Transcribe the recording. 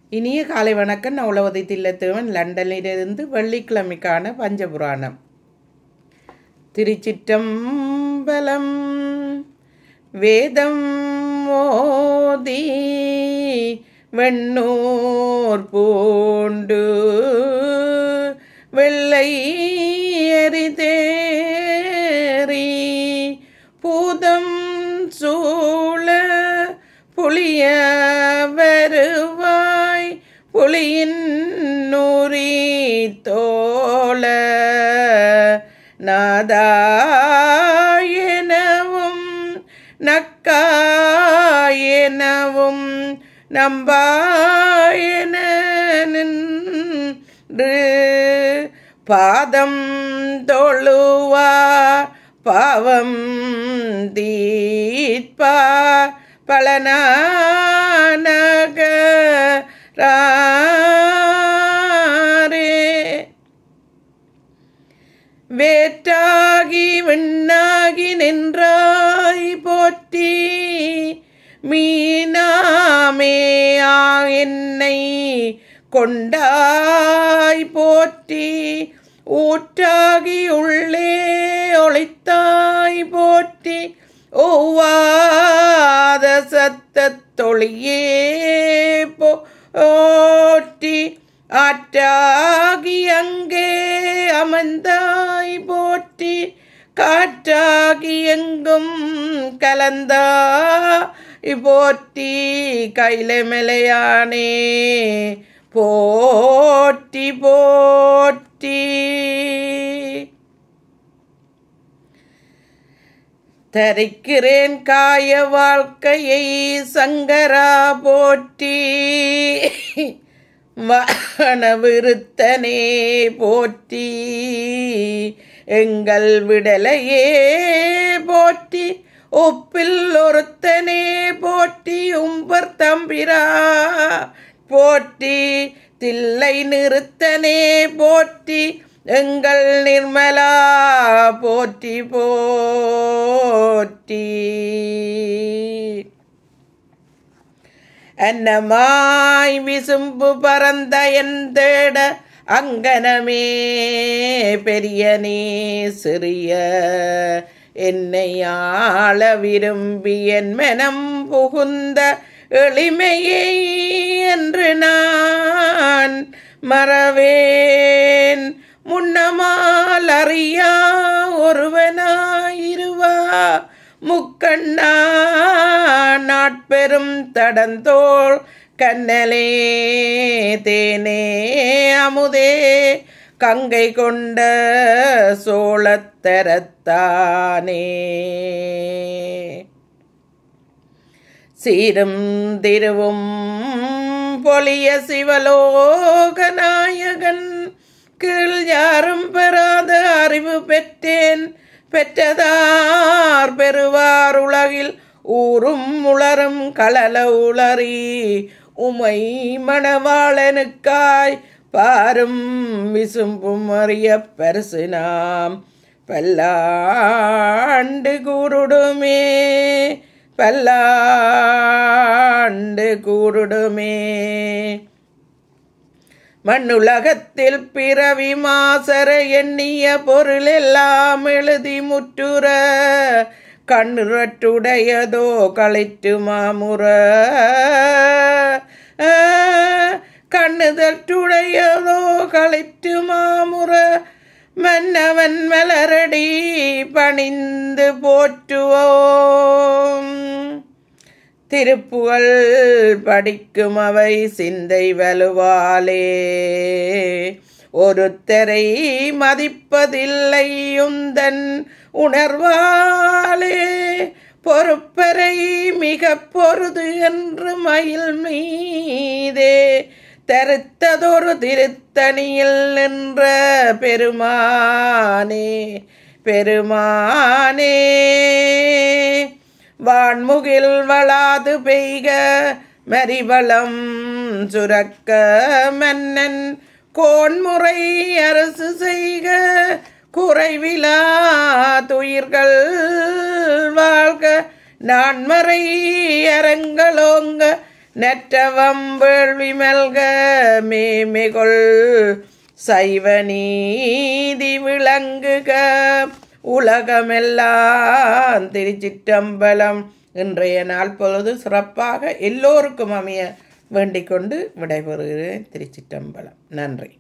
இனிய காலை வணக்கம். நான் உளவதி தில்லத்தேவன், லண்டனிலிருந்து. வெள்ளிக்கிழமைக்கான பஞ்சபுராணம். திருச்சிற்றம்பலம். வேதம் ஓதி வெண்ணூர் பூண்டு வெள்ளை எரிதேறி பூதம் சூழ புளிய வருவாய் புளியின் நூறி தோள நாதாயனவும் நக்காயனவும் நம்பாயன நின்று பாதம் தொழுவா பாவம் தீட்பா பலனானகரே வேற்றாகி விண்ணாகி நின்றாய் போற்றி மீனாமேயா என்னை கொண்டாய் போற்றி ஊற்றாகி உள்ளே ஒளித்தாய் போற்றி ஓவாத சத்தத்தொழியே போற்றி ஆற்றாகி அங்கே அமர்ந்தாய் போற்றி காற்றாகி எங்கும் கலந்தாய் போற்றி கைலமலையானே போற்றி போற்றி. தரிக்கிறேன் காய வாழ்க்கையை சங்கரா போற்றி வானவிருத்தனே போற்றி எங்கள் விடலையே போற்றி ஒப்பில் ஒருத்தனே போற்றி உம்பர் தம்பிரா போற்றி தில்லை நிறுத்தனே போற்றி எங்கள் நிர்மலா போற்றி போற்றி. அன்னமாய் விசும்பு பரந்த என் தேட அங்கனமே பெரியனே சிறிய என்னை ஆள விரும்பி என் மனம் புகுந்த எளிமையை என்று நான் மறவேன் முன்னமால் அறியா ஒருவனாயிருவா முக்கண்ணா நாட்பெரும் தடந்தோள் கண்ணலே தேனே அமுதே கங்கை கொண்ட சோழத்தரத்தானே சீரும் திருவும் பொலிய சிவலோகநாயகன் கீழ் யாரும் பெறாத அறிவு பெற்றேன் பெற்றதார் பெறுவார் உலகில் ஊரும் உளரும் களல உளறி உமை மணவாளனுக்காய் பாரும் விசும்பும் அறிய பரிசு நாம் பல்லாண்டு கூருடுமே பல்லாண்டு கூருடுமே. மண்ணுலகத்தில் பிறவி மாசர எண்ணிய பொருள் எல்லாம் எழுதி முற்றுற கண்ணுரட்டுடையதோ களிற்று மாமுற கண்ணுதட்டுடையதோ களிற்று மாமுற மன்னவன் மலரடி பணிந்து போற்றுவோம் திருப்புகழ் படிக்கும் அவை சிந்தை வலுவாலே ஒருத்தரை மதிப்பதில்லை உந்தன் உணர்வாலே பொறுப்பரை மிக பொருது என்று மயில் மீதே தருத்ததொரு திருத்தணியில் நின்ற பெருமானே பெருமானே வான்முகில் வளாது பெய்க மரிவளம் சுரக்க மன்னன் கோன்முறை அரசு செய்க குறைவிலா துயிர்கள் வாழ்க நான்மறை அரங்களோங்க நற்றவம் வேள்வி மல்க மேமைகொள் சைவ நீதி விளங்குக உலகமெல்லாம். திருச்சிற்றம்பலம். இன்றைய நாள் பொழுது சிறப்பாக எல்லோருக்கும் அமைய வேண்டிக் கொண்டு விடைபெறுகிறேன். திருச்சிற்றம்பலம். நன்றி.